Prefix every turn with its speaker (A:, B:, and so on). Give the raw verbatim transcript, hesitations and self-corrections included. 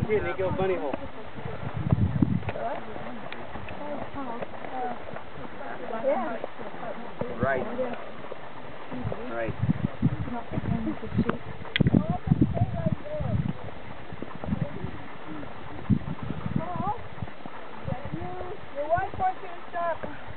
A: Here, they go bunny hole.
B: Yeah.
A: Right. Right.
B: Your wife wants you to stop.